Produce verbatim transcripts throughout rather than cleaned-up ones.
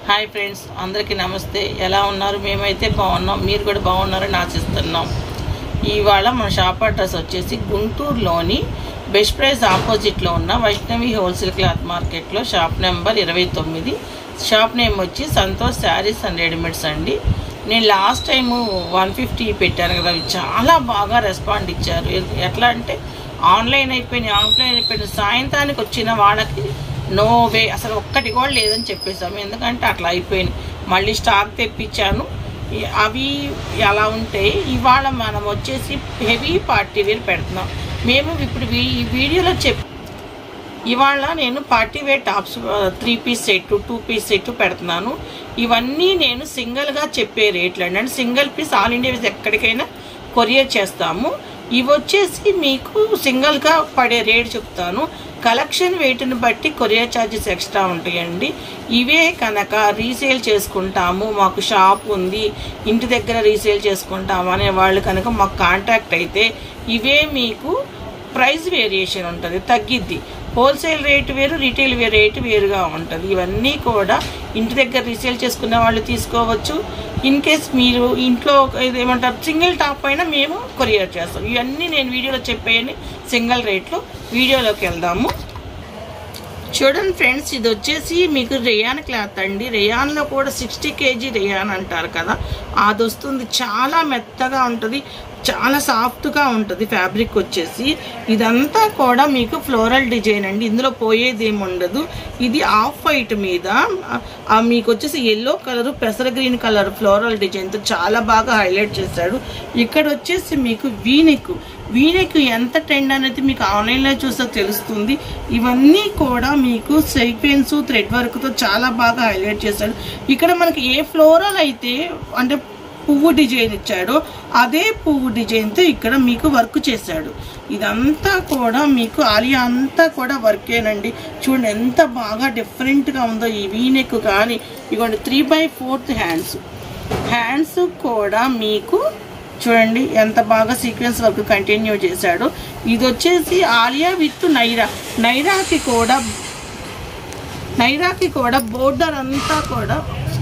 Hi friends, అందరికీ నమస్తే. ఎలా ఉన్నారు? మేమైతే బాగున్నాం, మీరు కూడా బాగున్నారని ఆశిస్తున్నాం. ఇవాళ మన షాప్ అడ్రస్ వచ్చేసి గుంటూరులోని బెస్ట్ ప్రైస్ ఆపోజిట్లో ఉన్న వైష్ణవి హోల్సేల్ క్లాత్ మార్కెట్లో షాప్ నెంబర్ ఇరవై తొమ్మిది. షాప్ నేమ్ వచ్చి సంతోష్ శారీస్ అండ్ రెడీమేడ్స్ అండి. నేను లాస్ట్ టైము వన్ ఫిఫ్టీ పెట్టాను కదా, అవి చాలా బాగా రెస్పాండ్ ఇచ్చారు. ఎట్లా అంటే ఆన్లైన్ అయిపోయినాయి, ఆఫ్లైన్ అయిపోయినాయి. సాయంత్రానికి వచ్చిన వాళ్ళకి నో వే, అసలు ఒక్కటి కూడా లేదని చెప్పేసాము. ఎందుకంటే అట్లా అయిపోయినాయి. మళ్ళీ స్టాక్ తెప్పించాను. అవి ఎలా ఉంటే ఇవాళ మనం వచ్చేసి హెవీ పార్టీ వేర్ పెడుతున్నాం. మేము ఇప్పుడు ఈ వీడియోలో చెప్ ఇవాళ నేను party wear tops three piece set, two piece set పెడుతున్నాను. ఇవన్నీ నేను సింగిల్గా చెప్పే రేట్లు అండి. అంటే సింగిల్ పీస్ ఆల్ ఇండియా ఎక్కడికైనా కొరియర్ చేస్తాము. ఇవి వచ్చేసి మీకు సింగిల్గా పడే రేట్ చెప్తాను. కలెక్షన్ వెయిట్ని బట్టి కొరియర్ ఛార్జెస్ ఎక్స్ట్రా ఉంటాయండి. ఇవే కనుక రీసేల్ చేసుకుంటాము, మాకు షాప్ ఉంది, ఇంటి దగ్గర రీసేల్ చేసుకుంటాము అనే వాళ్ళు కనుక మాకు కాంటాక్ట్ అయితే ఇవే మీకు ప్రైస్ వేరియేషన్ ఉంటుంది, తగ్గిద్ది. హోల్సేల్ రేటు వేరు, రీటైల్ రేటు వేరుగా ఉంటుంది. ఇవన్నీ కూడా ఇంటి దగ్గర రీసేల్ చేసుకునే వాళ్ళు తీసుకోవచ్చు. ఇన్ కేస్ మీరు ఇంట్లో ఏమంటారు సింగిల్ టాప్ అయినా మేము కొరియర్ చేస్తాం. ఇవన్నీ నేను వీడియోలో చెప్పేయని సింగిల్ రేట్లో. వీడియోలోకి వెళ్దాము. చూడండి ఫ్రెండ్స్, ఇది వచ్చేసి మీకు రేయాన్ క్లాత్ అండి. రేయాన్లో కూడా సిక్స్టీ కేజీ రేయాన్ అంటారు కదా, అది వస్తుంది. చాలా మెత్తగా ఉంటుంది, చాలా సాఫ్ట్గా ఉంటుంది ఫ్యాబ్రిక్ వచ్చేసి. ఇదంతా కూడా మీకు ఫ్లోరల్ డిజైన్ అండి, ఇందులో పోయేది ఏమి ఉండదు. ఇది ఆఫ్ వైట్ మీద మీకు వచ్చేసి ఎల్లో కలర్, పెసర గ్రీన్ కలర్ ఫ్లోరల్ డిజైన్తో చాలా బాగా హైలైట్ చేశాడు. ఇక్కడ వచ్చేసి మీకు వీనెక్ వీనెక్ ఎంత ట్రెండ్ అనేది మీకు ఆన్లైన్లో చూస్తే తెలుస్తుంది. ఇవన్నీ కూడా మీకు సీక్వెన్స్ థ్రెడ్ వర్క్తో చాలా బాగా హైలైట్ చేశాడు. ఇక్కడ మనకి ఏ ఫ్లోరల్ అయితే అంటే పువ్వు డిజైన్ ఇచ్చాడో అదే పువ్వు డిజైన్తో ఇక్కడ మీకు వర్క్ చేశాడు. ఇదంతా కూడా మీకు ఆలియా అంతా కూడా వర్కేనండి. చూడండి ఎంత బాగా డిఫరెంట్గా ఉందో ఈ వీనెక్. కానీ ఇదిగోండి three by fourth hands hands కూడా మీకు చూడండి ఎంత బాగా సీక్వెన్స్ వర్క్ కంటిన్యూ చేశాడు. ఇది వచ్చేసి ఆలియా విత్ నైరా. నైరాకి కూడా నైరాకి కూడా బోర్డర్ అంతా కూడా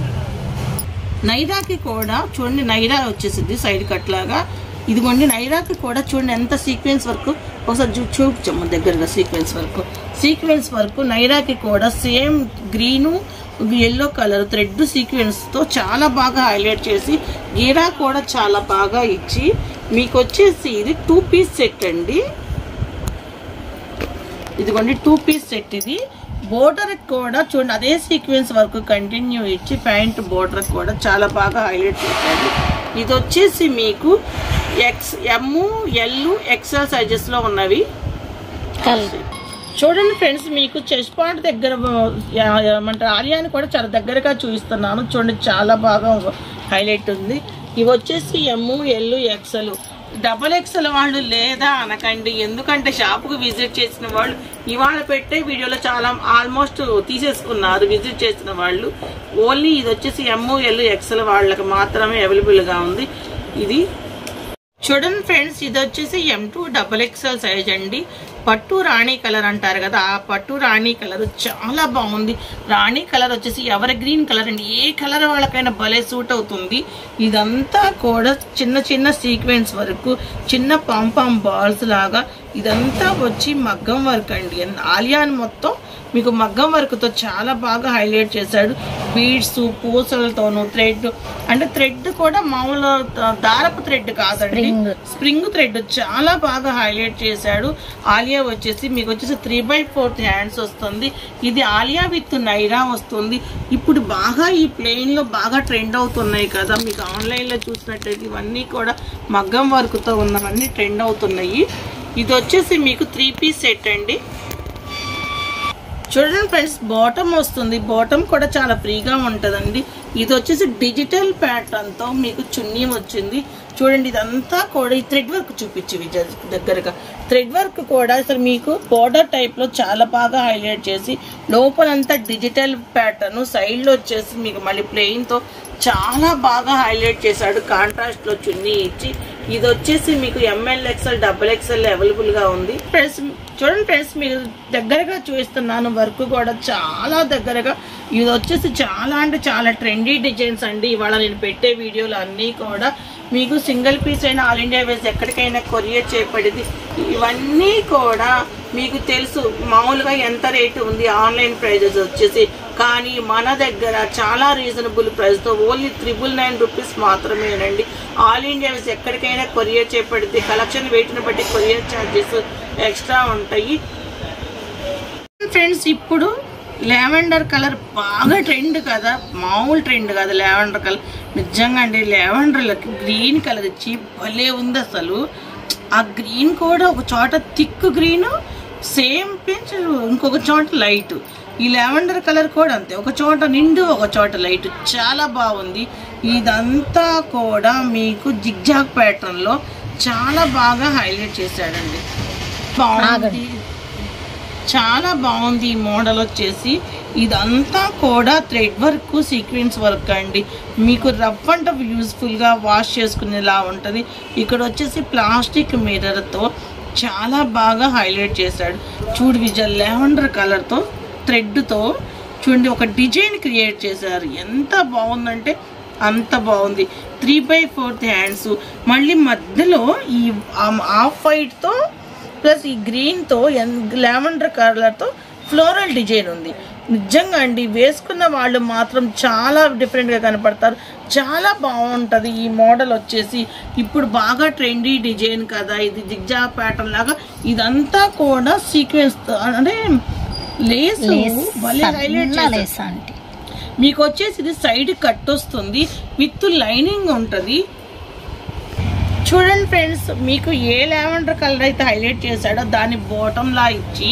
నైరాకి కూడా చూడండి, నైరా వచ్చేసింది సైడ్ కట్ లాగా. ఇదిగోండి నైరాకి కూడా చూడండి ఎంత సీక్వెన్స్ వర్క్. ఒకసారి చూ చూపించమ్మ దగ్గరగా సీక్వెన్స్ వర్క్ సీక్వెన్స్ వర్క్ నైరాకి కూడా same green yellow colour thread సీక్వెన్స్తో చాలా బాగా హైలైట్ చేసి గీరా కూడా చాలా బాగా ఇచ్చి మీకు వచ్చేసి ఇది టూ పీస్ సెట్ అండి. ఇదిగోండి టూ పీస్ సెట్. ఇది బోర్డర్ కూడా చూడండి అదే సీక్వెన్స్ వర్క్ కంటిన్యూ ఇచ్చి ప్యాంట్ బోర్డర్ కూడా చాలా బాగా హైలైట్ చేశాడు. ఇది వచ్చేసి మీకు ఎక్స్ ఎమ్ ఎల్ ఎక్స్ఎల్ సైజెస్లో ఉన్నవి. చూడండి ఫ్రెండ్స్, మీకు చెస్ట్ పార్ట్ దగ్గర ఏమంటారు ఆలియాని కూడా చాలా దగ్గరగా చూపిస్తున్నాను. చూడండి చాలా బాగా హైలైట్ ఉంది. ఇవి వచ్చేసి M L XL. Double XL వాళ్ళు లేదా అనకండి, ఎందుకంటే షాప్కు విజిట్ చేసిన వాళ్ళు ఇవాళ పెట్టే వీడియోలో చాలా ఆల్మోస్ట్ తీసేసుకున్నారు విజిట్ చేసిన వాళ్ళు. ఓన్లీ ఇది వచ్చేసి ఎమ్ ఎల్ ఎక్స్ఎల్ వాళ్ళకి మాత్రమే అవైలబుల్గా ఉంది. ఇది చూడండి ఫ్రెండ్స్, ఇది వచ్చేసి M two double XL size అండి. పట్టు రాణి కలర్ అంటారు కదా, ఆ పట్టు రాణి కలర్ చాలా బాగుంది. రాణి కలర్ వచ్చేసి ఎవర్ గ్రీన్ కలర్ అండి, ఏ కలర్ వాళ్ళకైనా భలే సూట్ అవుతుంది. ఇదంతా కూడా చిన్న చిన్న సీక్వెన్స్ వరకు చిన్న పాంపాం బాల్స్ లాగా ఇదంతా వచ్చి మగ్గం వర్క్ అండి. ఆలియాన్ మొత్తం మీకు మగ్గం వర్క్తో చాలా బాగా హైలైట్ చేశాడు. బీడ్స్ పూసలతోను థ్రెడ్ అంటే థ్రెడ్ కూడా మామూలు దారపు థ్రెడ్ కాదండి, స్ప్రింగ్ థ్రెడ్ చాలా బాగా హైలైట్ చేశాడు. ఆలియా వచ్చేసి మీకు వచ్చేసి త్రీ బై ఫోర్త్ హ్యాండ్స్ వస్తుంది. ఇది ఆలియా విత్ నైరా వస్తుంది. ఇప్పుడు బాగా ఈ ప్లెయిన్లో బాగా ట్రెండ్ అవుతున్నాయి కదా, మీకు ఆన్లైన్లో చూసినట్టయితే ఇవన్నీ కూడా మగ్గం వర్క్తో ఉన్నవన్నీ ట్రెండ్ అవుతున్నాయి. ఇది వచ్చేసి మీకు త్రీ పీస్ సెట్ అండి. చూడండి ఫ్రెండ్స్, బాటమ్ వస్తుంది. బాటమ్ కూడా చాలా ఫ్రీగా ఉంటుందండి. ఇది వచ్చేసి డిజిటల్ ప్యాటర్న్తో మీకు చున్నీ వచ్చింది. చూడండి ఇదంతా కూడా ఈ థ్రెడ్ వర్క్ చూపించి దగ్గరగా థ్రెడ్ వర్క్ కూడా అసలు మీకు బోర్డర్ టైప్లో చాలా బాగా హైలైట్ చేసి లోపలంతా డిజిటల్ ప్యాటర్న్, సైడ్లో వచ్చేసి మీకు మళ్ళీ ప్లెయిన్తో చాలా బాగా హైలైట్ చేశాడు. కాంట్రాస్ట్లో చున్నీ ఇచ్చి ఇది వచ్చేసి మీకు ఎంఎల్ ఎక్స్ఎల్ డబుల్ ఎక్స్ఎల్ అవైలబుల్గా ఉంది. ఫ్రెండ్స్ చూడండి ఫ్రెండ్స్, మీరు దగ్గరగా చూపిస్తున్నాను వర్క్ కూడా చాలా దగ్గరగా ఇది వచ్చేసి చాలా అంటే చాలా ట్రెండీ డిజైన్స్ అండి. ఇవాళ నేను పెట్టే వీడియోలు అన్నీ కూడా మీకు సింగిల్ పీస్ అయినా ఆల్ ఇండియా వేస్ ఎక్కడికైనా కొరియర్ చేయబడింది. ఇవన్నీ కూడా మీకు తెలుసు మామూలుగా ఎంత రేటు ఉంది ఆన్లైన్ ప్రైజెస్ వచ్చేసి, కానీ మన దగ్గర చాలా రీజనబుల్ ప్రైస్తో ఓన్లీ త్రిబుల్ నైన్ రూపీస్ మాత్రమేనండి. ఆల్ ఇండియా వేస్ ఎక్కడికైనా కొరియర్ చేయబడింది. కలెక్షన్ వెయిట్ని బట్టి కొరియర్ ఛార్జెస్ ఎక్స్ట్రా ఉంటాయి. ఫ్రెండ్స్ ఇప్పుడు లావెండర్ కలర్ బాగా ట్రెండ్ కదా, మామూలు ట్రెండ్ కదా లావెండర్ కలర్. నిజంగా అండి లావెండర్లకి గ్రీన్ కలర్ ఇచ్చి భలే ఉంది అసలు. ఆ గ్రీన్ కూడా ఒక చోట థిక్ గ్రీన్ సేమ్ పించ్, ఇంకొక చోట లైట్. ఈ లావెండర్ కలర్ కూడా అంతే, ఒక చోట నిండు ఒక చోట లైట్, చాలా బాగుంది. ఇదంతా కూడా మీకు జిగ్జాగ్ ప్యాటర్న్లో చాలా బాగా హైలైట్ చేశాడండి. బాగుంది, చాలా బాగుంది. ఈ మోడల్ వచ్చేసి ఇదంతా కూడా థ్రెడ్ వర్క్ సీక్వెన్స్ వర్క్ అండి. మీకు రఫ్ అండ్ టఫ్ యూజ్ఫుల్గా వాష్ చేసుకునేలా ఉంటుంది. ఇక్కడ వచ్చేసి ప్లాస్టిక్ మిర్రర్తో చాలా బాగా హైలైట్ చేశాడు. చూడు విజయ్ లావెండర్ కలర్తో థ్రెడ్తో చూడండి ఒక డిజైన్ క్రియేట్ చేశారు. ఎంత బాగుందంటే అంత బాగుంది. త్రీ బై ఫోర్త్ హ్యాండ్స్, మళ్ళీ మధ్యలో ఈ ఆఫ్ వైట్తో ప్లస్ ఈ గ్రీన్తో లావెండర్ కలర్తో ఫ్లోరల్ డిజైన్ ఉంది. నిజంగా అండి వేసుకున్న వాళ్ళు మాత్రం చాలా డిఫరెంట్గా కనపడతారు. చాలా బాగుంటుంది ఈ మోడల్ వచ్చేసి. ఇప్పుడు బాగా ట్రెండీ డిజైన్ కదా ఇది, జిగ్జా ప్యాటర్న్ లాగా. ఇదంతా కూడా సీక్వెన్స్ అంటే లేస్ భలే హైలైట్ చేశారు. మీకు వచ్చేసి ఇది సైడ్ కట్ వస్తుంది, విత్ లైనింగ్ ఉంటుంది. చూడండి ఫ్రెండ్స్, మీకు ఏ లావెండర్ కలర్ అయితే హైలైట్ చేశాడో దాన్ని బాటంలా ఇచ్చి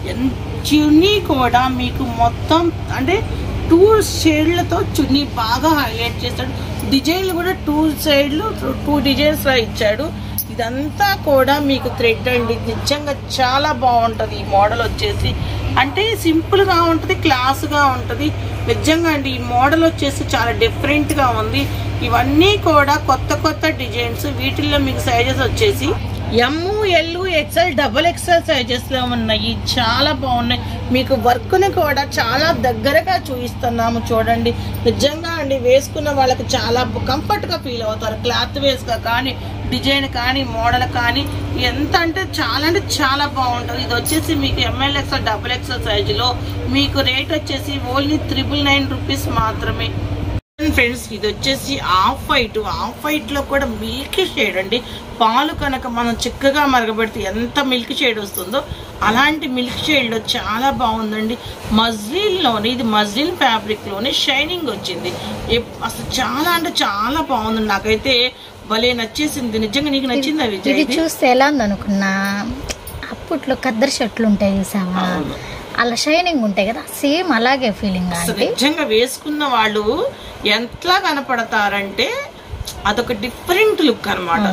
చున్నీ కూడా మీకు మొత్తం అంటే టూ షేడ్లతో చున్నీ బాగా హైలైట్ చేశాడు. డిజైన్లు కూడా టూ సైడ్లు టూ డిజైన్స్లా ఇచ్చాడు. ఇదంతా కూడా మీకు థ్రెడ్ అండి. నిజంగా చాలా బాగుంటుంది ఈ మోడల్ వచ్చేసి. అంటే సింపుల్గా ఉంటుంది, క్లాస్గా ఉంటుంది. నిజంగా అండి ఈ మోడల్ వచ్చేసి చాలా డిఫరెంట్గా ఉంది. ఇవన్నీ కూడా కొత్త కొత్త డిజైన్స్. వీటిల్లో మీకు సైజెస్ వచ్చేసి M, L, XL, double XL సైజెస్లో ఉన్నాయి. చాలా బాగున్నాయి. మీకు వర్క్ని కూడా చాలా దగ్గరగా చూపిస్తున్నాము చూడండి. నిజంగా అండి వేసుకున్న వాళ్ళకి చాలా కంఫర్ట్గా ఫీల్ అవుతారు. క్లాత్ వేస్గా కానీ డిజైన్ కానీ మోడల్ కానీ ఎంత అంటే చాలా అంటే చాలా బాగుంటుంది. ఇది వచ్చేసి మీకు ఎంఎల్ ఎక్స్ఎల్, డబల్ ఎక్స్ఎల్ సైజులో మీకు రేట్ వచ్చేసి ఓన్లీ త్రిబుల్ నైన్ రూపీస్ మాత్రమే. ఫ్రెండ్స్ ఇది వచ్చేసి ఆఫ్ వైట్, ఆఫ్ వైట్ లో కూడా మిల్క్ షేడ్ అండి. పాలు కనుక మనం చిక్కగా మరగబెడితే ఎంత మిల్క్ షేడ్ వస్తుందో అలాంటి మిల్క్ షేడ్ లో చాలా బాగుందండి. మజ్లిన్ లోనే, ఇది మజ్లిన్ ఫ్యాబ్రిక్ లోనే షైనింగ్ వచ్చింది. అసలు చాలా అంటే చాలా బాగుంది. నాకైతే భలే నచ్చేసింది. నిజంగా నీకు నచ్చిందా విజయ్? ఇది చూస్తే ఎలా ఉంది అనుకున్నా, అప్పట్లో ఖద్దరు షర్ట్లు ఉంటాయి చూసావా, అలా షైనింగ్ ఉంటాయి కదా, సేమ్ అలాగే ఫీలింగ్. నిజంగా వేసుకున్న వాళ్ళు ఎంతలా కనపడతారంటే అదొక డిఫరెంట్ లుక్ అనమాట.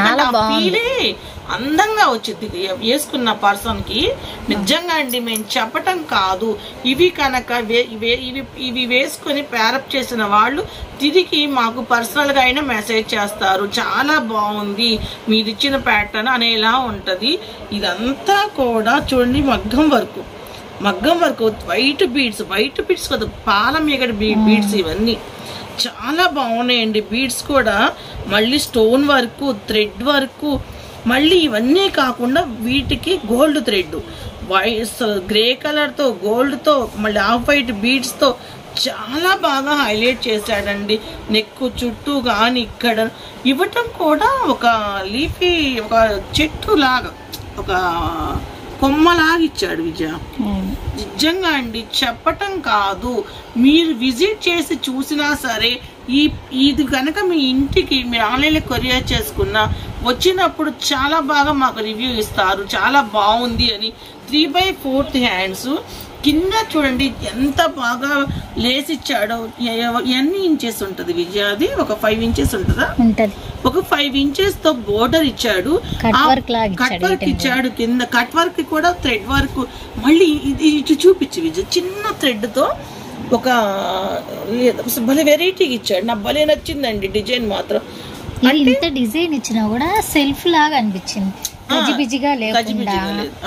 ఫీలే అందంగా వచ్చింది వేసుకున్న పర్సన్ కి. నిజంగా అండి మేము చెప్పటం కాదు, ఇవి కనుక ఇవి ఇవి వేసుకొని ప్యారప్ చేసిన వాళ్ళు తిరిగి మాకు పర్సనల్ గా అయినా మెసేజ్ చేస్తారు, చాలా బాగుంది మీరు ఇచ్చిన ప్యాటర్న్ అనేలా ఉంటది. ఇదంతా కూడా చూడండి మగ్గం వర్క్, మగ్గం work white beads, white beads కదా పాల మీగడ బీడ్స్, ఇవన్నీ చాలా బాగున్నాయండి. బీడ్స్ కూడా మళ్ళీ స్టోన్ వర్క్, థ్రెడ్ వర్క్, మళ్ళీ ఇవన్నీ కాకుండా వీటికి గోల్డ్ థ్రెడ్, వైట్ గ్రే కలర్తో గోల్డ్తో మళ్ళీ ఆఫ్ వైట్ బీడ్స్తో చాలా బాగా హైలైట్ చేశాడండి. నెక్కు చుట్టూ కానీ ఇక్కడ ఇవ్వటం కూడా ఒక లీఫీ, ఒక చెట్టు లాగా ఒక కొమ్మలాగా ఇచ్చాడు విజయ. నిజంగా అండి చెప్పటం కాదు, మీరు విజిట్ చేసి చూసినా సరే ఈ ఇది కనుక మీ ఇంటికి మీరు ఆన్లైన్లో కొరియర్ చేసుకున్నా వచ్చినప్పుడు చాలా బాగా మాకు రివ్యూ ఇస్తారు, చాలా బాగుంది అని. త్రీ బై ఫోర్త్ హ్యాండ్స్ కింద చూడండి ఎంత బాగా లేస్ ఇచ్చాడో. ఎన్ని ఇంచెస్ ఉంటుంది విజయ? అది ఒక ఫైవ్ ఇంచెస్ ఉంటుందా? ఒక ఫైవ్ ఇంచెస్ తో బోర్డర్ ఇచ్చాడు, కట్ వర్క్ ఇచ్చాడు కింద. కట్ వర్క్ కూడా థ్రెడ్ వర్క్. మళ్ళీ ఇది ఇటు చూపించి విజయ్, చిన్న థ్రెడ్ తో ఒక భలే వెరైటీ ఇచ్చాడు. నాకు భలే నచ్చిందండి డిజైన్ మాత్రం. ఇంత డిజైన్ ఇచ్చినా కూడా సెల్ఫ్ లాగా అనిపించింది. గజిబిజిగా లేకుండా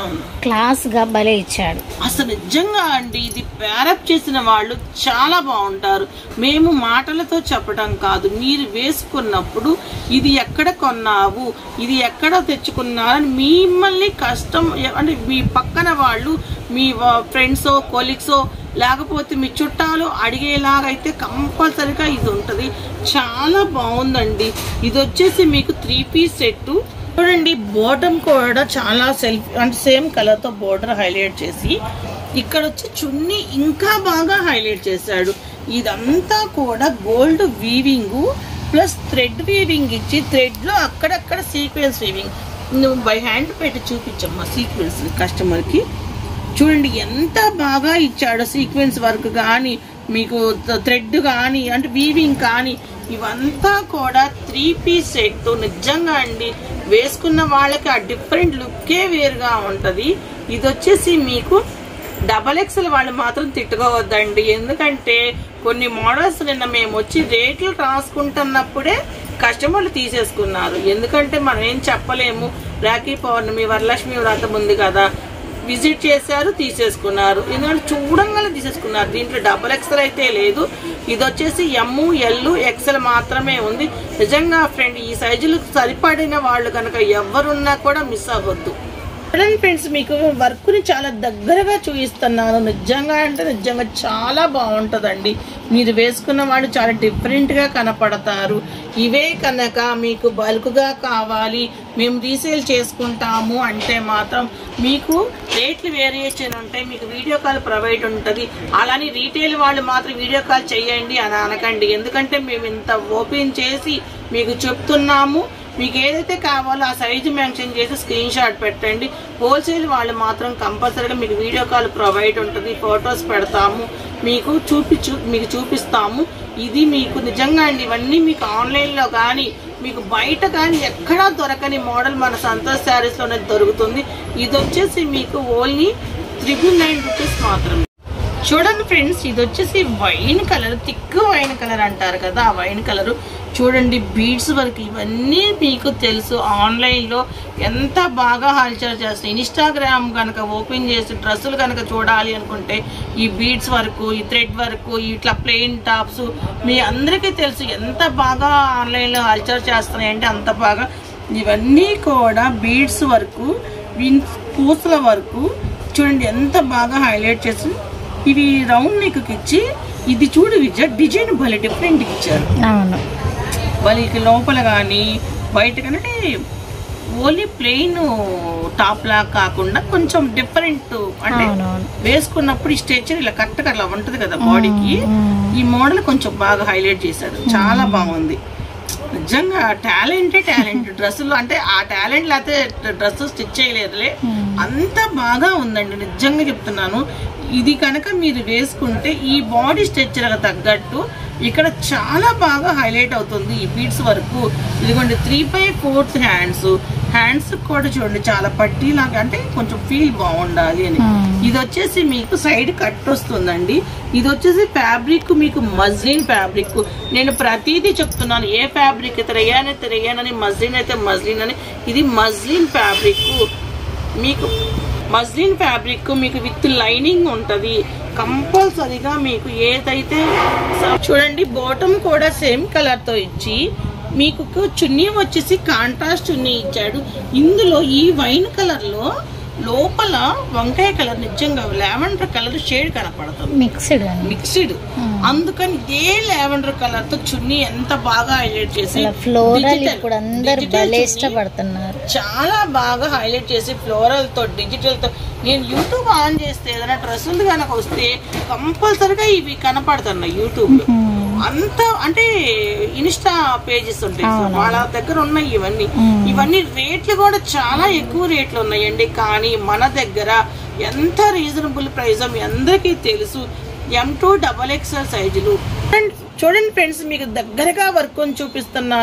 క్లాస్ గా భలే ఇచ్చాడు. అసలు నిజంగా అండి ఇది ప్యారప్ చేసిన వాళ్ళు చాలా బాగుంటారు. మేము మాటలతో చెప్పడం కాదు, మీరు వేసుకున్నప్పుడు ఇది ఎక్కడ కొన్నావు, ఇది ఎక్కడ తెచ్చుకున్నారని మిమ్మల్ని కష్టం అంటే మీ పక్కన వాళ్ళు మీ ఫ్రెండ్సో కొలీగ్సో లేకపోతే మీ చుట్టాలు అడిగేలాగైతే కంపల్సరీగా ఇది ఉంటుంది. చాలా బాగుందండి. ఇది వచ్చేసి మీకు త్రీ పీస్ సెట్ చూడండి. బోటం కూడా చాలా సెల్ఫ్ అంటే సేమ్ కలర్ తో బోర్డర్ హైలైట్ చేసి ఇక్కడ వచ్చి చున్నీ ఇంకా బాగా హైలైట్ చేశాడు. ఇదంతా కూడా gold weaving plus thread weaving ఇచ్చి థ్రెడ్ లో అక్కడక్కడ సీక్వెన్స్ వీవింగ్. నువ్వు బై హ్యాండ్ పెట్టి చూపించమ్మా సీక్వెన్స్ కస్టమర్ కి. చూడండి ఎంత బాగా ఇచ్చాడు. సీక్వెన్స్ వర్క్ కానీ మీకు థ్రెడ్ కానీ అంటే వీవింగ్ కానీ ఇవంతా కూడా త్రీ పీస్ సెట్. నిజంగా అండి వేసుకున్న వాళ్ళకి ఆ డిఫరెంట్ లుక్కే వేరుగా ఉంటది. ఇది వచ్చేసి మీకు డబల్ ఎక్స్ఎల్ వాళ్ళు మాత్రం తిట్టుకోవద్దండి, ఎందుకంటే కొన్ని మోడల్స్ నిన్న మేము వచ్చి రేట్లు రాసుకుంటున్నప్పుడే కస్టమర్లు తీసేసుకున్నారు. ఎందుకంటే మనం ఏం చెప్పలేము, రాఖీ పౌర్ణమి వరలక్ష్మి వ్రతం ఉంది కదా, విజిట్ చేశారు తీసేసుకున్నారు. ఎందుకంటే చూడంగానే తీసేసుకున్నారు. దీంట్లో డబల్ ఎక్స్ఎల్ అయితే లేదు. ఇది వచ్చేసి ఎమ్ ఎల్ ఎక్స్ఎల్ మాత్రమే ఉంది. నిజంగా ఫ్రెండ్ ఈ సైజులు సరిపడిన వాళ్ళు కనుక ఎవరున్నా కూడా మిస్ అవ్వద్దు. ఫ్రెండ్స్ మీకు వర్క్ ని చాలా దగ్గరగా చూపిస్తున్నాను. నిజంగా అంటే నిజంగా చాలా బాగుంటుందండి. మీరు వేసుకున్న వాళ్ళు చాలా డిఫరెంట్ గా కనపడతారు. ఇవే కనుక మీకు బల్క్ గా కావాలి, మేము రీసేల్ చేసుకుంటాము అంటే మాత్రం మీకు రేట్లు వేరియేషన్ ఉంటాయి. మీకు వీడియో కాల్ ప్రొవైడ్ ఉంటుంది. అలానే రీటైల్ వాళ్ళు మాత్రం వీడియో కాల్ చేయండి అని అనకండి, ఎందుకంటే మేము ఇంత ఓపెన్ చేసి మీకు చెప్తున్నాము. మీకు ఏదైతే కావాలో ఆ సైజు మెన్షన్ చేసి స్క్రీన్ షాట్ పెట్టండి. హోల్సేల్ వాళ్ళు మాత్రం కంపల్సరీగా మీకు వీడియో కాల్ ప్రొవైడ్ ఉంటుంది, ఫొటోస్ పెడతాము, మీకు చూపించు మీకు చూపిస్తాము. ఇది మీకు నిజంగా అండి ఇవన్నీ మీకు ఆన్లైన్లో కానీ మీకు బయట కానీ ఎక్కడా దొరకని మోడల్ మన సంతోష్ శారీస్లోనే దొరుకుతుంది. ఇది వచ్చేసి మీకు ఓన్లీ త్రిబుల్ నైన్ రూపీస్ మాత్రమే. చూడండి ఫ్రెండ్స్, ఇది వచ్చేసి wine colour, thick wine colour అంటారు కదా, ఆ వైన్ కలర్ చూడండి. బీడ్స్ వర్క్ ఇవన్నీ మీకు తెలుసు, ఆన్లైన్లో ఎంత బాగా హల్చల్ చేస్తాయి. ఇన్స్టాగ్రామ్ కనుక ఓపెన్ చేసి డ్రెస్సులు కనుక చూడాలి అనుకుంటే ఈ బీడ్స్ వర్క్, ఈ థ్రెడ్ వర్క్, ఇట్లా ప్లెయిన్ టాప్స్ మీ అందరికీ తెలుసు ఎంత బాగా ఆన్లైన్లో హల్చల్ చేస్తున్నాయి అంటే అంత బాగా. ఇవన్నీ కూడా బీడ్స్ వర్క్, పూసల వర్క్ చూడండి ఎంత బాగా హైలైట్ చేసి ఇవి రౌండ్ నెక్ ఇచ్చి ఇది చూడు విజయ డిజైన్ భలే డిఫరెంట్ ఇచ్చారు. వాళ్ళకి లోపల కానీ బయట కానీ ఓన్లీ ప్లెయిన్ టాప్ లా కాకుండా కొంచెం డిఫరెంట్ అంటే వేసుకున్నప్పుడు ఈ స్ట్రెచర్ ఇలా కరెక్ట్గా అలా ఉంటది కదా బాడీకి. ఈ మోడల్ కొంచెం బాగా హైలైట్ చేశారు, చాలా బాగుంది. నిజంగా టాలెంటే టాలెంట్. డ్రెస్సులు అంటే ఆ టాలెంట్ లేకపోతే డ్రెస్ స్టిచ్ చేయలేరులే, అంత బాగా ఉందండి నిజంగా చెప్తున్నాను. ఇది కనుక మీరు వేసుకుంటే ఈ బాడీ స్ట్రక్చర్ తగ్గట్టు ఇక్కడ చాలా బాగా హైలైట్ అవుతుంది ఈ బీడ్స్ వరకు. ఇదిగోండి three by fourth hands, hands కూడా చూడండి చాలా పట్టీ లాగా అంటే కొంచెం ఫీల్ బాగుండాలి అని. ఇది వచ్చేసి మీకు సైడ్ కట్ వస్తుందండి. ఇది వచ్చేసి ఫ్యాబ్రిక్ మీకు మజ్లిన్ ఫ్యాబ్రిక్. నేను ప్రతిదీ చెప్తున్నాను, ఏ ఫ్యాబ్రిక్ అయితే రేయాన్ అయితే రేయాన్ అని, మజ్లిన్ అయితే మజ్లిన్ అని. ఇది మజ్లిన్ ఫ్యాబ్రిక్, మీకు మజ్లిన్ ఫ్యాబ్రిక్ మీకు విత్ లైనింగ్ ఉంటుంది కంపల్సరీగా. మీకు ఏదైతే చూడండి బాటమ్ కూడా సేమ్ కలర్ తో ఇచ్చి మీకు చున్నీ వచ్చేసి కాంట్రాస్ట్ చున్నీ ఇచ్చాడు. ఇందులో ఈ వైన్ కలర్ లో లోపల వంకాయ కలర్ నిజంగా లావెండర్ కలర్ షేడ్ కనపడుతుంది, మిక్స్డ్ మిక్స్డ్ అందుకని ఇదే లావెండర్ కలర్ తో చున్నీ ఎంత బాగా హైలైట్ చేసి ఇష్టపడుతున్నారు, చాలా బాగా హైలైట్ చేసి ఫ్లోరల్ తో డిజిటల్ తో. నేను యూట్యూబ్ ఆన్ చేస్తే ఏదైనా డ్రెస్సులు కనుక వస్తే కంపల్సరిగా ఇవి కనపడుతున్నాయి యూట్యూబ్ లో. అంత అంటే ఇన్స్టా పేజెస్ ఉంటాయి వాళ్ళ దగ్గర ఉన్నాయి ఇవన్నీ. ఇవన్నీ రేట్లు కూడా చాలా ఎక్కువ రేట్లు ఉన్నాయండి, కానీ మన దగ్గర ఎంత రీజనబుల్ ప్రైస్ మీ అందరికీ తెలుసు. ఎం టూ డబల్ ఎక్స్ఎల్ సైజులు చూడండి ఫ్రెండ్స్, మీకు దగ్గరగా వర్క్ చూపిస్తున్నాను.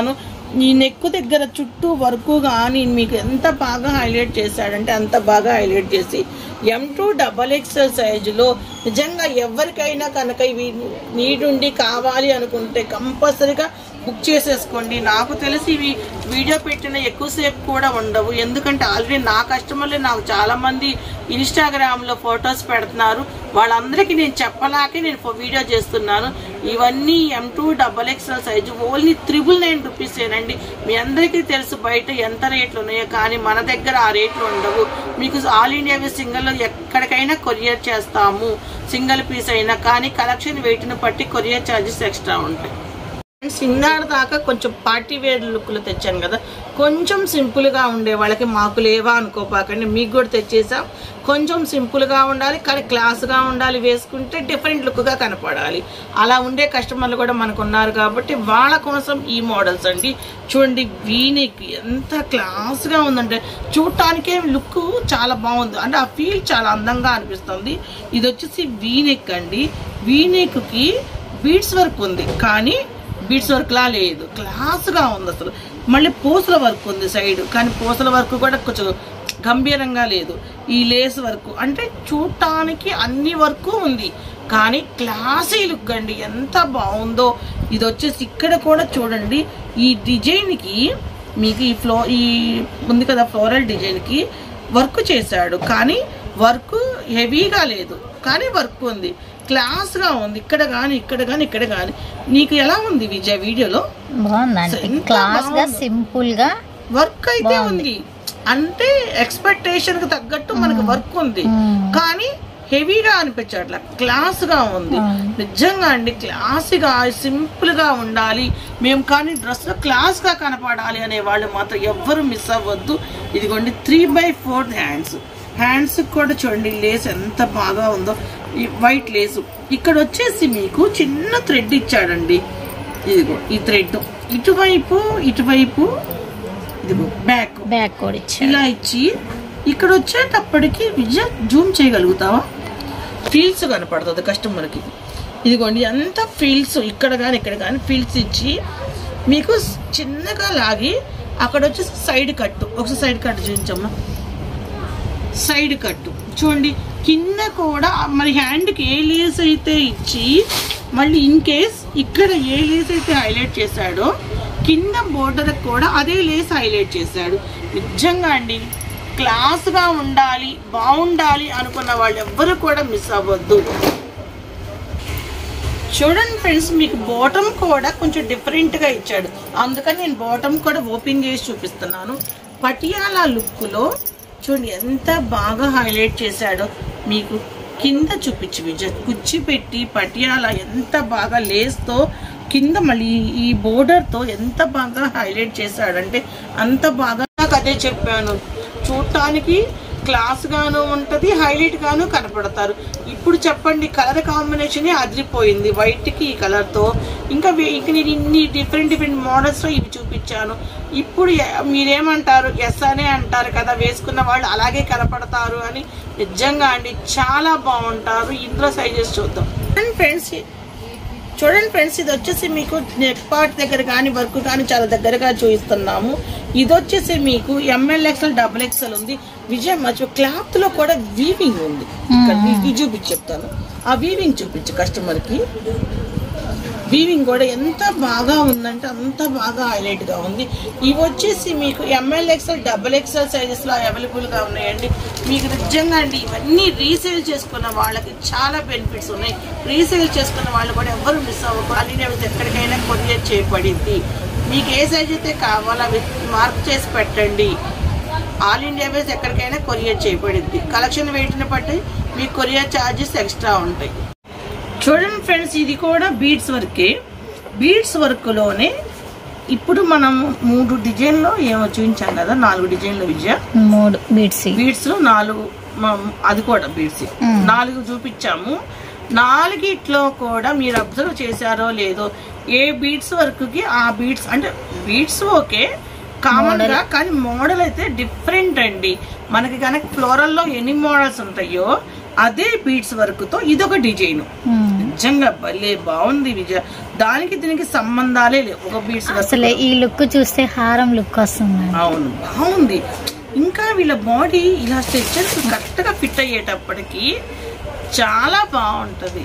ఈ నెక్ దగ్గర చుట్టూ వర్క్ కానీ మీకు ఎంత బాగా హైలైట్ చేశాడంటే అంత బాగా హైలైట్ చేసి ఎం టూ డబల్ ఎక్స్ఎల్ సైజులో నిజంగా ఎవరికైనా కనుక ఇవి నీట్ ఉండి కావాలి అనుకుంటే కంపల్సరీగా బుక్ చేసేసుకోండి. నాకు తెలిసి ఇవి వీడియో పెట్టిన ఎక్కువసేపు కూడా ఉండవు, ఎందుకంటే ఆల్రెడీ నా కస్టమర్లు నాకు చాలామంది ఇన్స్టాగ్రామ్లో ఫొటోస్ పెడుతున్నారు. వాళ్ళందరికీ నేను చెప్పలాకే నేను వీడియో చేస్తున్నాను. ఇవన్నీ M two double XL size only triple nine రూపీసేనండి. మీ అందరికీ తెలుసు బయట ఎంత రేట్లు ఉన్నాయో, కానీ మన దగ్గర ఆ రేట్లు ఉండవు. మీకు ఆల్ ఇండియా సింగిల్ ఎక్కడికైనా కొరియర్ చేస్తాము, సింగిల్ పీస్ అయినా, కానీ కలెక్షన్ వెయిట్ని బట్టి కొరియర్ ఛార్జెస్ ఎక్స్ట్రా ఉంటాయి. సింగార్ దాకా కొంచెం పార్టీ వేర్ లుక్లు తెచ్చాను కదా, కొంచెం సింపుల్గా ఉండే వాళ్ళకి మాకు లేవా అనుకోపాకండి, మీకు కూడా తెచ్చేసాం. కొంచెం సింపుల్గా ఉండాలి కానీ క్లాస్గా ఉండాలి, వేసుకుంటే డిఫరెంట్ లుక్గా కనపడాలి, అలా ఉండే కస్టమర్లు కూడా మనకు ఉన్నారు కాబట్టి వాళ్ళ కోసం ఈ మోడల్స్ అండి. చూడండి వీనెక్ ఎంత క్లాస్గా ఉందంటే చూడటానికే లుక్ చాలా బాగుంది, అంటే ఆ ఫీల్ చాలా అందంగా అనిపిస్తుంది. ఇది వచ్చేసి వీనెక్ అండి. వీనెక్కి బీడ్స్ వర్క్ ఉంది కానీ బీడ్స్ వర్క్ లా లేదు, క్లాస్గా ఉంది అసలు. మళ్ళీ పూసల వర్క్ ఉంది సైడ్, కానీ పూసల వర్క్ కూడా కొంచెం గంభీరంగా లేదు. ఈ లేస్ వర్క్ అంటే చూడటానికి అన్ని వర్క్ ఉంది కానీ క్లాసీ లుక్ అండి, ఎంత బాగుందో. ఇది వచ్చేసి ఇక్కడ కూడా చూడండి, ఈ డిజైన్కి మీకు ఈ ఫ్లో ఈ ఉంది కదా ఫ్లోరల్ డిజైన్కి వర్క్ చేశాడు, కానీ వర్క్ హెవీగా లేదు కానీ వర్క్ ఉంది, క్లాస్గా ఉంది. ఇక్కడ కానీ ఇక్కడ కానీ ఇక్కడ కానీ నీకు ఎలా ఉంది విజయ్ వీడియోలో? బాగుందండి, క్లాస్గా సింపుల్గా వర్క్ అయితే ఉంది, అంటే ఎక్స్పెక్టేషన్ కి తగ్గట్టు మనకి వర్క్ ఉంది కానీ హెవీగా అనిపించట్లా, క్లాస్గా ఉంది. నిజంగా అండి క్లాస్గా సింపుల్ గా ఉండాలి మేము, కానీ డ్రెస్ లో క్లాస్ గా కనపడాలి అనే వాళ్ళు మాత్రం ఎవ్వరు మిస్ అవ్వద్దు. ఇదిగోండి three by four hands hands కూడా చూడండి లేస్ ఎంత బాగా ఉందో, ఈ వైట్ లేసు. ఇక్కడ వచ్చేసి మీకు చిన్న థ్రెడ్ ఇచ్చాడండి, ఇదిగో ఈ థ్రెడ్ ఇటువైపు ఇటువైపు ఇదిగో బ్యాక్ బ్యాక్ కూడా ఇలా ఇచ్చి ఇక్కడ వచ్చేటప్పటికి విజయ జూమ్ చేయగలుగుతావా? ఫీల్స్ కనపడుతుంది కస్టమర్కి. ఇదిగోండి ఎంత ఫీల్స్ ఇక్కడ కానీ ఇక్కడ కానీ ఫీల్స్ ఇచ్చి మీకు చిన్నగా లాగి అక్కడ వచ్చేసి సైడ్ కట్టు, ఒకసారి సైడ్ కట్ చూపించమ్మా. సైడ్ కట్టు చూడండి, కింద కూడా మరి హ్యాండ్కి ఏ లేస్ అయితే ఇచ్చి మళ్ళీ ఇన్ కేస్ ఇక్కడ ఏ లేస్ అయితే హైలైట్ చేశాడో కింద బోర్డర్ కూడా అదే లేస్ హైలైట్ చేశాడు. నిజంగా అండి క్లాస్గా ఉండాలి బాగుండాలి అనుకున్న వాళ్ళు ఎవ్వరు కూడా మిస్ అవ్వద్దు. చూడండి ఫ్రెండ్స్, మీకు బాటమ్ కూడా కొంచెం డిఫరెంట్గా ఇచ్చాడు, అందుకని నేను బాటమ్ కూడా ఓపెన్ చేసి చూపిస్తున్నాను. పటియాలా లుక్లో చూడండి ఎంత బాగా హైలైట్ చేశాడో. మీకు కింద చూపించి విజయ్ కుచ్చి పెట్టి పటియాలా ఎంత బాగా లేస్తో కింద మళ్ళీ ఈ బోర్డర్తో ఎంత బాగా హైలైట్ చేశాడంటే అంత బాగా. నాకు అదే చెప్పాను, చూడటానికి క్లాస్ గాను ఉంటుంది, హైలైట్ గాను కనపడతారు. ఇప్పుడు చెప్పండి కలర్ కాంబినేషన్ అదిరిపోయింది వైట్కి ఈ కలర్తో. ఇంకా ఇక నేను ఇన్ని డిఫరెంట్ డిఫరెంట్ మోడల్స్లో ఇవి చూపించాను. ఇప్పుడు మీరేమంటారు? ఎస్ అనే అంటారు కదా, వేసుకున్న వాళ్ళు అలాగే కనపడతారు అని. నిజంగా అండి చాలా బాగుంటారు. ఇందులో సైజెస్ చూద్దాం ఫ్రెండ్స్. చూడండి ఫ్రెండ్స్, ఇది వచ్చేసి మీకు నెక్ పార్ట్ దగ్గర కానీ వర్క్ కానీ చాలా దగ్గరగా చూపిస్తున్నాము. ఇది వచ్చేసి మీకు ఎంఎల్ ఎక్స్ఎల్ డబుల్ ఎక్స్ఎల్ ఉంది. విజయ్ మర్చి క్లాత్ లో కూడా వీవింగ్ ఉంది, ఇక్కడ చూపించి చెప్తాను. ఆ వీవింగ్ చూపించు కస్టమర్ కి. వీవింగ్ కూడా ఎంత బాగా ఉందంటే అంత బాగా హైలైట్ గా ఉంది. ఇవి వచ్చేసి మీకు M L XL double XL sizes లో అవైలబుల్ గా ఉన్నాయండి. మీకు నిజంగా అండి ఇవన్నీ రీసేల్ చేసుకున్న వాళ్ళకి చాలా బెనిఫిట్స్ ఉన్నాయి. రీసేల్ చేసుకున్న వాళ్ళు కూడా ఎవరు మిస్ అవ్వకూడదు. ఎక్కడికైనా కొరియర్ చేయబడింది. మీకు ఏ సైజ్ అయితే కావాలో అవి మార్క్ చేసి పెట్టండి. ఆల్ ఇండియా వైజ్ ఎక్కడికైనా కొరియర్ చేయబడింది. కలెక్షన్ వెయిట్ని బట్టి మీకు కొరియర్ ఛార్జెస్ ఎక్స్ట్రా ఉంటాయి. చూడండి ఫ్రెండ్స్, ఇది కూడా బీడ్స్ వర్కే. బీడ్స్ వర్క్లోనే ఇప్పుడు మనం మూడు డిజైన్లో ఏమో చూపించాం కదా, నాలుగు డిజైన్లు విజయ. మూడు బీడ్స్ బీడ్స్ నాలుగు, అది కూడా బీడ్స్ నాలుగు చూపించాము. నాలుగిట్లో కూడా మీరు అబ్జర్వ్ చేశారో లేదో, ఏ బీడ్స్ వర్క్కి ఆ బీడ్స్ అంటే బీడ్స్ ఓకే కామన్ గా, కానీ మోడల్ అయితే డిఫరెంట్ అండి. మనకి కనుక ఫ్లోరల్లో ఎన్ని మోడల్స్ ఉంటాయో అదే బీడ్స్ వర్క్ తో ఇదొక డిజైన్. నిజంగా భలే బాగుంది విజయ. దానికి దీనికి సంబంధాలే లేవు. ఒక బీడ్స్ అసలు ఈ లుక్ చూస్తే హారం లుక్ వస్తుంది. అవును బాగుంది. ఇంకా వీళ్ళ బాడీ ఇలా స్ట్రెచర్స్ కరెక్ట్గా ఫిట్ అయ్యేటప్పటికి చాలా బాగుంటుంది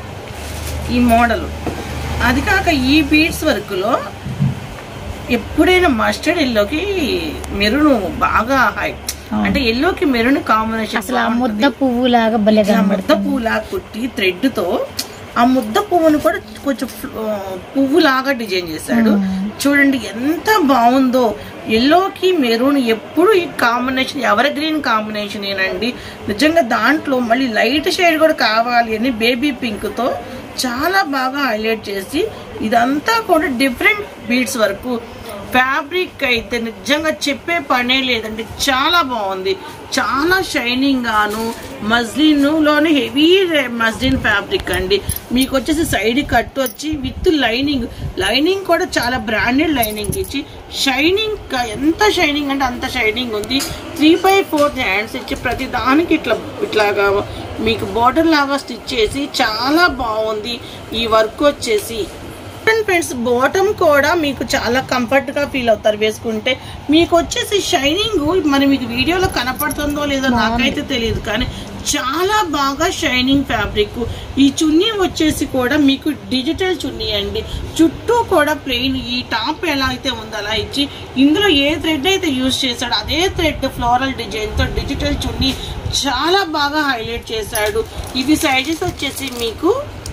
ఈ మోడల్. అది కాక ఈ బీడ్స్ వర్క్లో ఎప్పుడైనా మస్టర్డ్ ఎల్లోకి మెరూన్ బాగా హై, అంటే ఎల్లోకి మెరూన్ కాంబినేషన్. అసలు ఆ ముద్ద పువ్వు లాగా భలేగా ముద్ద పువ్వు లాగా కుట్టి థ్రెడ్ తో ఆ ముద్ద పువ్వును కూడా కొంచెం పువ్వు లాగా డిజైన్ చేశాడు. చూడండి ఎంత బాగుందో. ఎల్లోకి మెరూన్ ఎప్పుడు ఈ కాంబినేషన్ ఎవర్ గ్రీన్ కాంబినేషన్ ఏనండి నిజంగా. దాంట్లో మళ్ళీ లైట్ షేడ్ కూడా కావాలి అని బేబీ పింక్ తో చాలా బాగా హైలైట్ చేసి ఇదంతా కూడా డిఫరెంట్ బీడ్స్ వరకు. ఫ్యాబ్రిక్ అయితే నిజంగా చెప్పే పనే లేదండి, చాలా బాగుంది. చాలా షైనింగ్ గాను మజ్లిన్లోనే హెవీ మజ్లిన్ ఫ్యాబ్రిక్ అండి. మీకు వచ్చేసి సైడ్ కట్ వచ్చి విత్ లైనింగ్, లైనింగ్ కూడా చాలా బ్రాండెడ్ లైనింగ్ ఇచ్చి షైనింగ్, ఎంత షైనింగ్ అంటే అంత షైనింగ్ ఉంది. త్రీ బై ఫోర్త్ హ్యాండ్స్ ఇచ్చి ప్రతి దానికి ఇట్లా ఇట్లాగా మీకు బోర్డర్ లాగా స్టిచ్ చేసి చాలా బాగుంది ఈ వర్క్ వచ్చేసి. ఫ్రెండ్స్ బాటమ్ కూడా మీకు చాలా కంఫర్ట్ గా ఫీల్ అవుతారు వేసుకుంటే. మీకు వచ్చేసి షైనింగ్ మరి మీకు వీడియోలో కనపడుతుందో లేదో నాకైతే తెలియదు, కానీ చాలా బాగా షైనింగ్ ఫ్యాబ్రిక్. ఈ చున్నీ వచ్చేసి కూడా మీకు డిజిటల్ చున్నీ అండి. చుట్టూ కూడా ప్లెయిన్ ఈ టాప్ ఎలా అయితే ఉందో అలా ఇచ్చి ఇందులో ఏ థ్రెడ్ అయితే యూజ్ చేశాడో అదే థ్రెడ్ ఫ్లోరల్ డిజైన్ తో డిజిటల్ చున్నీ చాలా బాగా హైలైట్ చేశాడు. ఇవి సైజెస్ వచ్చేసి మీకు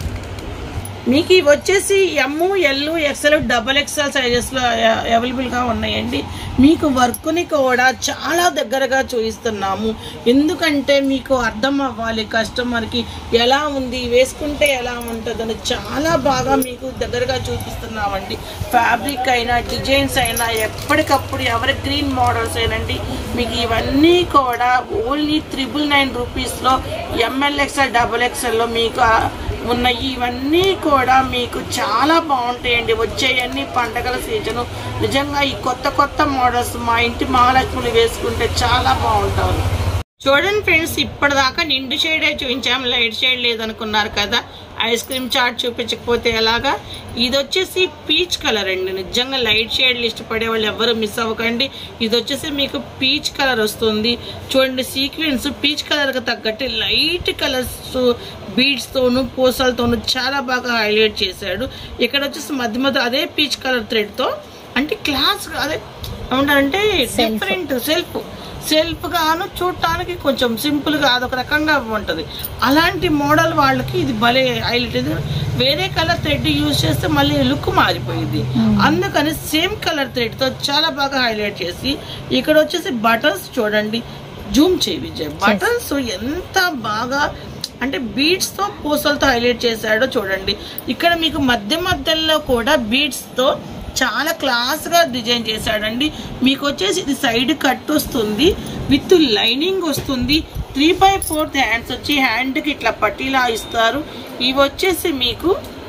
మీకు ఇవి వచ్చేసి M, L, XL, double XL సైజెస్లో అవైలబుల్గా ఉన్నాయండి. మీకు వర్క్ని కూడా చాలా దగ్గరగా చూపిస్తున్నాము, ఎందుకంటే మీకు అర్థం అవ్వాలి కస్టమర్కి ఎలా ఉంది వేసుకుంటే ఎలా ఉంటుందని చాలా బాగా మీకు దగ్గరగా చూపిస్తున్నామండి. ఫ్యాబ్రిక్ అయినా డిజైన్స్ అయినా ఎప్పటికప్పుడు ఎవరి గ్రీన్ మోడల్స్ అయినండి మీకు ఇవన్నీ కూడా ఓన్లీ త్రిబుల్ నైన్ రూపీస్లో ఎంఎల్ ఎక్స్ఎల్, డబల్ ఎక్స్ఎల్లో మీకు ఉన్నాయి. ఇవన్నీ కూడా మీకు చాలా బాగుంటాయండి. వచ్చేయన్నీ పండగల సీజను. నిజంగా ఈ కొత్త కొత్త మోడల్స్ మా ఇంటి మహాలక్ష్మిని వేసుకుంటే చాలా బాగుంటారు. చూడండి ఫ్రెండ్స్, ఇప్పటిదాకా నిండు షేడే చూపించాము, లైట్ షేడ్ లేదనుకున్నారు కదా. ఐస్ క్రీమ్ చాట్ చూపించకపోతే ఎలాగా. ఇది వచ్చేసి పీచ్ కలర్ అండి. నిజంగా లైట్ షేడ్లు ఇష్టపడే వాళ్ళు ఎవరు మిస్ అవ్వకండి. ఇది వచ్చేసి మీకు పీచ్ కలర్ వస్తుంది. చూడండి సీక్వెన్స్ పీచ్ కలర్కి తగ్గట్టు లైట్ కలర్స్ బీడ్స్ తోను పూసలతోను చాలా బాగా హైలైట్ చేశాడు. ఇక్కడ వచ్చేసి మధ్య మధ్య అదే పీచ్ కలర్ థ్రెడ్ తో, అంటే క్లాస్ అదే ఏమంటారంటే డిఫరెంట్ సెల్ఫ్ సెల్ఫ్ గాను చూడటానికి కొంచెం సింపుల్ గా అదొక రకంగా ఉంటుంది. అలాంటి మోడల్ వాళ్ళకి ఇది భలే హైలైట్. వేరే కలర్ థ్రెడ్ యూజ్ చేస్తే మళ్ళీ లుక్ మారిపోయింది, అందుకని సేమ్ కలర్ థ్రెడ్ తో చాలా బాగా హైలైట్ చేసి ఇక్కడ వచ్చేసి బటన్స్ చూడండి, జూమ్ చేయి విజయ్. బటన్స్ ఎంత బాగా అంటే బీడ్స్ తో పూసలతో హైలైట్ చేశాడో చూడండి. ఇక్కడ మీకు మధ్య మధ్యలో కూడా బీడ్స్ తో చాలా క్లాస్ గా డిజైన్ చేశాడండి. మీకు వచ్చేసి ఇది సైడ్ కట్ వస్తుంది, విత్ లైనింగ్ వస్తుంది. త్రీ బై ఫోర్త్ హ్యాండ్స్ వచ్చి హ్యాండ్ కి ఇట్లా పట్టీలా ఇస్తారు. ఇవి వచ్చేసి మీకు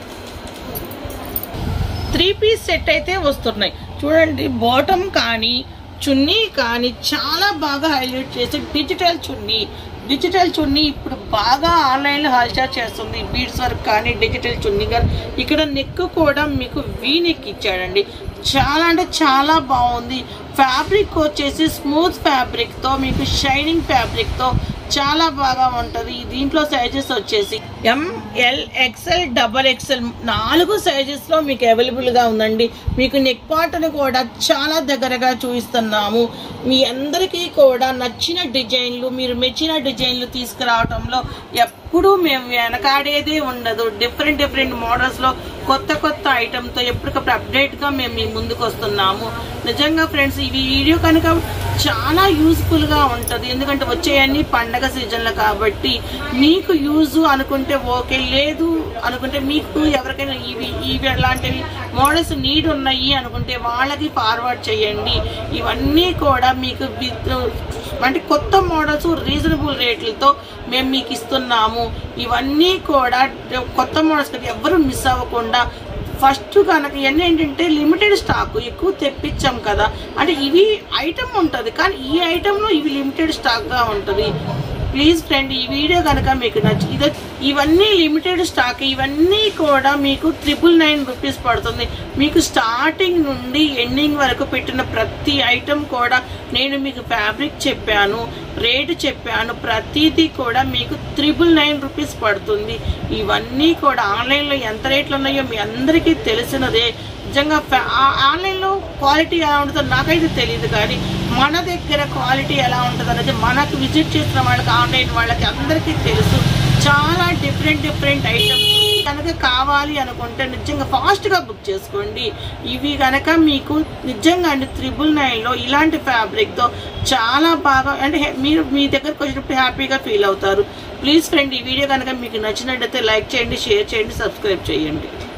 త్రీ పీస్ సెట్ అయితే వస్తున్నాయి. చూడండి బాటమ్ కానీ చున్నీ కానీ చాలా బాగా హైలైట్ చేసి డిజిటల్ చున్నీ. డిజిటల్ చున్నీ ఇప్పుడు బాగా ఆన్లైన్లో హల్చల్ చేస్తుంది. బీడ్స్ వర్క్ కానీ డిజిటల్ చున్నీ కానీ. ఇక్కడ నెక్ కూడా మీకు వీ నెక్ ఇచ్చాడండి. చాలా అంటే చాలా బాగుంది. ఫ్యాబ్రిక్ వచ్చేసి స్మూత్ ఫ్యాబ్రిక్తో మీకు షైనింగ్ ఫ్యాబ్రిక్తో చాలా బాగా ఉంటుంది. దీంట్లో సైజెస్ వచ్చేసి ఎంఎల్, ఎక్స్ఎల్, డబల్ ఎక్స్ఎల్ నాలుగు సైజెస్లో మీకు అవైలబుల్గా ఉందండి. మీకు నెక్ పార్ట్ని కూడా చాలా దగ్గరగా చూపిస్తున్నాము. మీ అందరికీ కూడా నచ్చిన డిజైన్లు, మీరు మెచ్చిన డిజైన్లు తీసుకురావడంలో ఎప్పుడూ మేము వెనకాడేదే ఉండదు. డిఫరెంట్ డిఫరెంట్ మోడల్స్లో కొత్త కొత్త ఐటమ్తో ఎప్పటికప్పుడు అప్డేట్గా మేము మీ ముందుకు వస్తున్నాము. నిజంగా ఫ్రెండ్స్ ఈ వీడియో కనుక చాలా యూస్ఫుల్గా ఉంటుంది, ఎందుకంటే వచ్చేయన్నీ పండగ సీజన్లో కాబట్టి. మీకు యూజ్ అనుకుంటే ఓకే, లేదు అనుకుంటే మీకు ఎవరికైనా ఇవి ఇవి అలాంటివి మోడల్స్ నీడ్ ఉన్నాయి అనుకుంటే వాళ్ళకి ఫార్వర్డ్ చేయండి. ఇవన్నీ కూడా మీకు అంటే కొత్త మోడల్స్ రీజనబుల్ రేట్లతో మేము మీకు ఇస్తున్నాము. ఇవన్నీ కూడా కొత్త మోడల్స్ ఎవరు మిస్ అవ్వకుండా ఫస్ట్ కనుక ఇవన్నీ ఏంటంటే లిమిటెడ్ స్టాక్ ఎక్కువ తెప్పించాం కదా, అంటే ఇవి ఐటమ్ ఉంటుంది కానీ ఈ ఐటెంలో ఇవి లిమిటెడ్ స్టాక్గా ఉంటుంది. ప్లీజ్ ఫ్రెండ్ ఈ వీడియో కనుక మీకు నచ్చి ఇది ఇవన్నీ లిమిటెడ్ స్టాక్, ఇవన్నీ కూడా మీకు ట్రిపుల్ నైన్ రూపీస్ పడుతుంది. మీకు స్టార్టింగ్ నుండి ఎండింగ్ వరకు పెట్టిన ప్రతి ఐటెం కూడా నేను మీకు ఫ్యాబ్రిక్ చెప్పాను, రేటు చెప్పాను, ప్రతిదీ కూడా మీకు త్రిబుల్ నైన్ రూపీస్ పడుతుంది. ఇవన్నీ కూడా ఆన్లైన్లో ఎంత రేట్లు ఉన్నాయో మీ అందరికీ తెలిసినదే. నిజంగా ఆన్లైన్లో క్వాలిటీ ఎలా ఉంటుందో నాకైతే తెలియదు, కానీ మన దగ్గర క్వాలిటీ ఎలా ఉంటుంది అనేది మనకు విజిట్ చేసిన వాళ్ళకి, ఆన్లైన్ వాళ్ళకి అందరికీ తెలుసు. చాలా డిఫరెంట్ డిఫరెంట్ ఐటమ్స్ కనుక కావాలి అనుకుంటే నిజంగా ఫాస్ట్గా బుక్ చేసుకోండి. ఇవి కనుక మీకు నిజంగా అండి త్రిబుల్ నైన్లో ఇలాంటి ఫ్యాబ్రిక్తో చాలా బాగా అంటే మీరు మీ దగ్గరకు వచ్చినప్పుడు హ్యాపీగా ఫీల్ అవుతారు. ప్లీజ్ ఫ్రెండ్ ఈ వీడియో కనుక మీకు నచ్చినట్టయితే లైక్ చేయండి, షేర్ చేయండి, సబ్స్క్రైబ్ చేయండి.